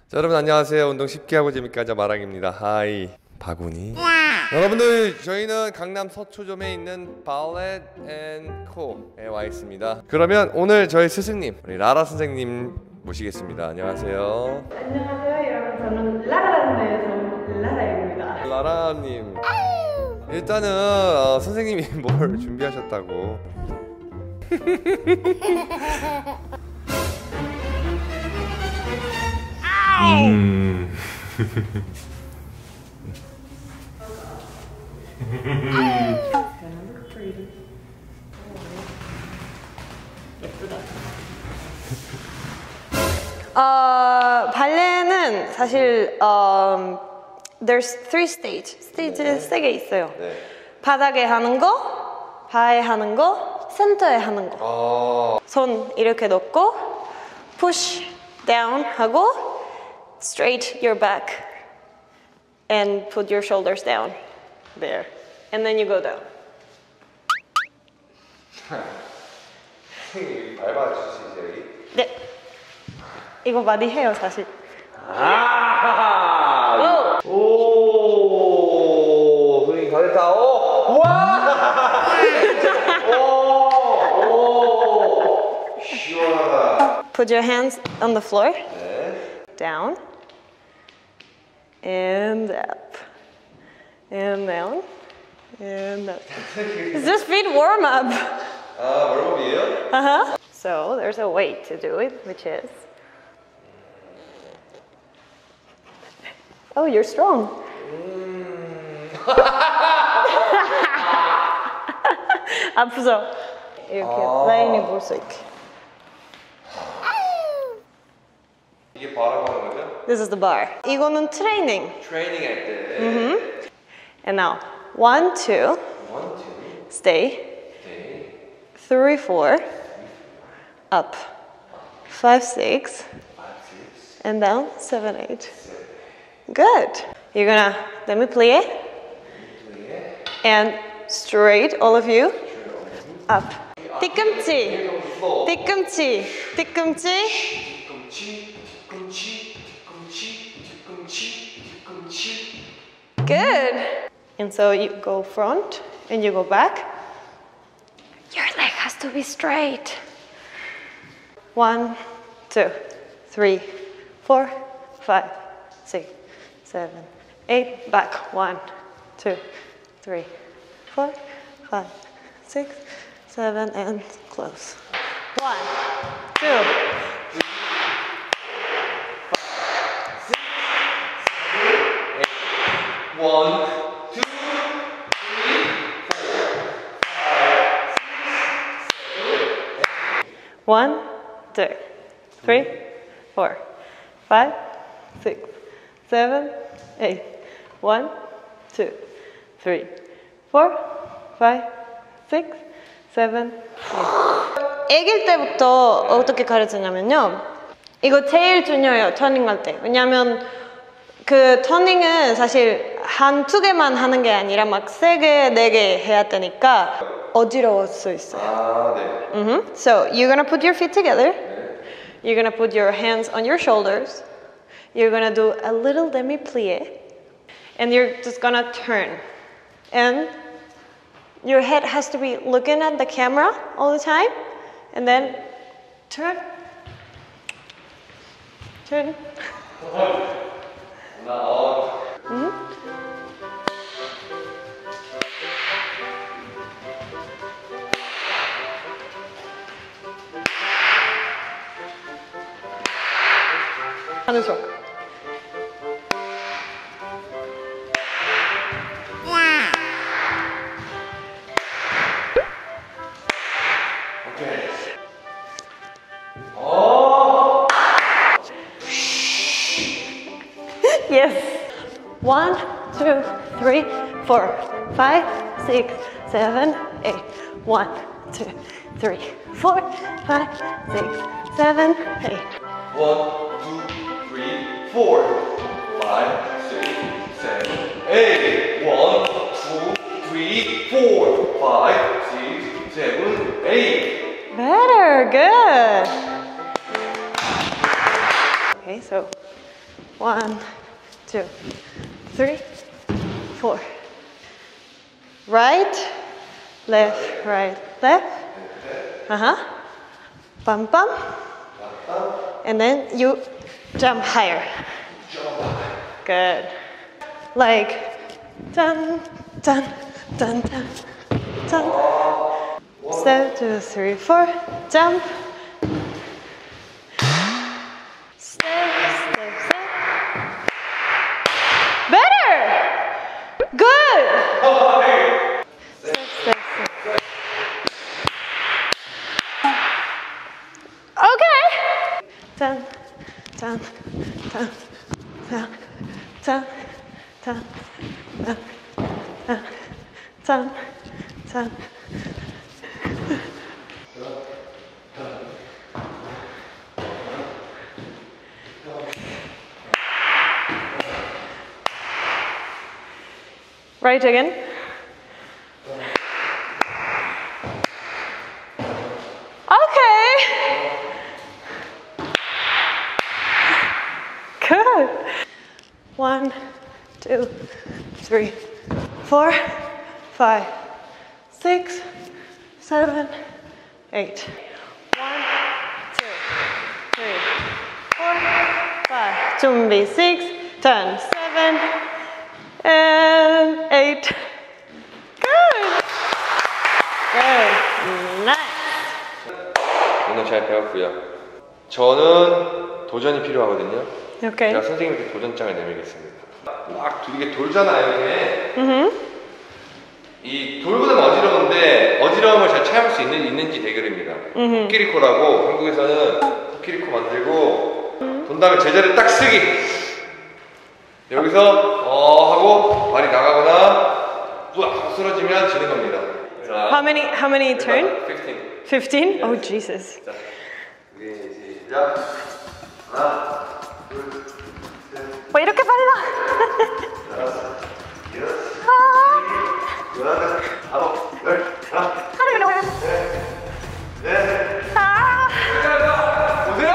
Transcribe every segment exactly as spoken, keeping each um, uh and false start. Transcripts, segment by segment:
자, 여러분 안녕하세요. 운동 쉽게 하고 재밌게 하자 마랑입니다. 하이 바구니. 여러분들 저희는 강남 서초점에 있는 발렛 앤 코에 와 있습니다. 그러면 오늘 저희 스승님 우리 라라 선생님 모시겠습니다. 안녕하세요. 안녕하세요 여러분, 저는 라라랜드에서 라라입니다. 라라님, 일단은 어, 선생님이 뭘 준비하셨다고. 음. 어, 발레는 사실 um, there's three stage. 스테이지 네. 세 개 있어요. 네. 바닥에 하는 거, 바에 하는 거, 센터에 하는 거. 어. 손 이렇게 놓고 push down 하고 straight your back and put your shoulders down there, and then you go down. 선생님 밟아주실 수 있어요 여기? 네. 이거 많이 해요 사실. 아! 오! 오! 선생님 다 됐다. 오! 와! 오! 오! 시원하다. Put your hands on the floor. 네. Down and up and down and up. It's just feet warm up. 아, 월급이에요? Uh-huh. So there's a way to do it, which is, oh, you're strong. 아프죠? 이렇게 라인이 볼 수 있게. 이게 바라고 하는 거죠? This is the bar. 이거는 트레이닝. 트레이닝 할 때. Mm-hmm. And now, one, two, 원, 투, stay, 네. three, four, up, five, six, and down, seven, eight. Good. You're gonna, let me play it. And straight, all of you, up. 뒤꿈치, 뒤꿈치, 뒤꿈치. 뒤꿈치, 뒤꿈치, 뒤꿈치, 뒤꿈치, 뒤꿈치. Good. And so you go front and you go back. Your leg has to be straight. One, two, three, four, five, six, seven, eight. Back. One, two, three, four, five, six, seven, and close. One, two. One, two, three, four, five, six, seven, eight. One, two, three, four, five, six, seven, eight. One, two, three, four, five, six, seven, eight. 애길 때부터 어떻게 가르치냐면요. 이거 제일 중요해요, 터닝 할 때. 왜냐면 그 터닝은 사실 한 두 개만 하는 게 아니라 막 세 개, 네 개 해야 되니까 어지러울 수 있어요. 아, 네. Mm-hmm. So you're gonna put your feet together. You're gonna put your hands on your shoulders. You're gonna do a little demi-plie. And you're just gonna turn. And your head has to be looking at the camera all the time. And then turn. Turn. Mm-hmm. 하는 척. 오케이. 오! Yes. One, two, three, four, five, six, seven, eight. One, two, three, four, five, six, seven, eight. One, two, three, four, five, six, seven, eight. One, two, three, four, five, six, seven, eight. Better, good. Okay, so One, two, three, four. Right, left, right, left. Uh-huh. Bum, bum. And then you jump higher. Good. Like, dun, dun, dun, dun, dun. Step, two, three, four. Jump. Step, step, step. Better! Good! Step, step, step. Okay! Dun, dun, dun, dun, dun, dun, dun, dun, dun, dun. Right again. Okay. Good. One, two, three, four, five, six, seven, eight. One, two, three, four, five. 준비 six, turn seven, and eight. Good. Good. Nice. 오늘 잘 배웠고요. 저는 도전이 필요하거든요. Okay. 제가 선생님께 도전장을 내밀겠습니다. 막 이게 돌잖아요, 이게. Mm-hmm. 이 돌보다 어지러운데 어지러움을 잘 참을 수 있는, 있는지 대결입니다. 음흠. 코끼리코라고 한국에서는 코끼리코 만들고 음. 돈 다음에 제자리를 딱 쓰기. 여기서 어 하고 발이 나가거나 우악 쓰러지면 지는 겁니다. 자, How many? How many turn? fifteen. Fifteen? Oh Jesus. 자, 우리 시작. 하나, 둘, 셋, 왜 이렇게 빨라? 다섯, 여섯, 아, 여덟, 아홉, 열, 하나, 하루 그래. 넷, 넷. 아. 보세요.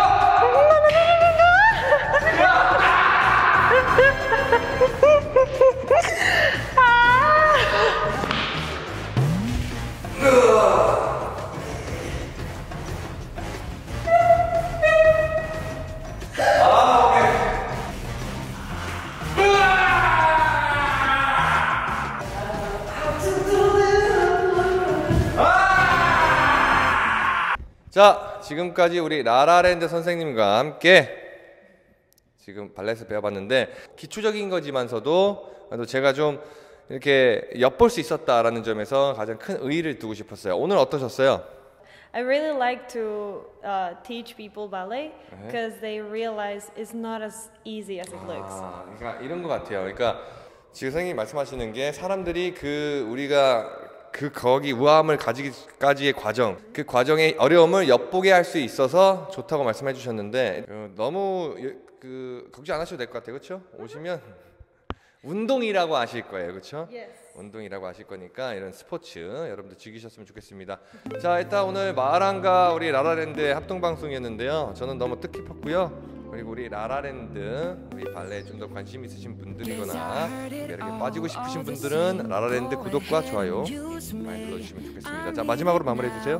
자, 지금까지 우리 라라랜드 선생님과 함께 지금 발렛을 배워봤는데 기초적인 거지만서도 또 제가 좀 이렇게 엿볼 수 있었다라는 점에서 가장 큰 의의를 두고 싶었어요. 오늘 어떠셨어요? I really like to uh, teach people ballet because they realize it's not as easy as it looks. 아, 그러니까 이런 것 같아요. 그러니까 지금 선생님이 말씀하시는 게 사람들이 그 우리가 그 거기 우아함을 가지기까지의 과정, 그 과정의 어려움을 엿보게 할 수 있어서 좋다고 말씀해 주셨는데 어, 너무 그 걱정 안 하셔도 될 것 같아요. 그렇죠? 오시면 운동이라고 아실 거예요. 그렇죠? Yes. 운동이라고 아실 거니까 이런 스포츠 여러분들 즐기셨으면 좋겠습니다. 자, 일단 오늘 마랑과 우리 라라랜드의 합동 방송이었는데요. 저는 너무 뜻깊었고요. 그리고 우리 라라랜드, 우리 발레에 좀 더 관심 있으신 분들이거나 매력에 빠지고 싶으신 분들은 라라랜드 구독과 좋아요 많이 눌러주시면 좋겠습니다. 자, 마지막으로 마무리해 주세요.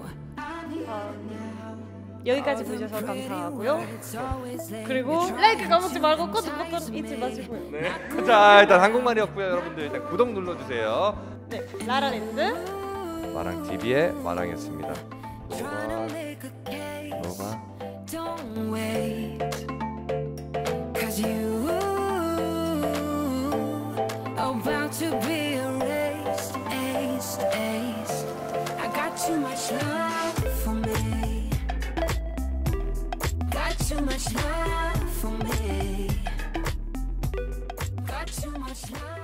여기까지 보셔서 감사하고요. 그리고 라이크 까먹지 말고 꼭 버튼 잊지 마시고요. 네. 자, 일단 한국말이었고요. 여러분들 일단 구독 눌러주세요. 네, 라라랜드 마랑티비의 마랑이었습니다. 노바, 노바. Don't wait, 'cause you about to be erased, aced, aced. I got too much love for me. Got too much love for me. Got too much love.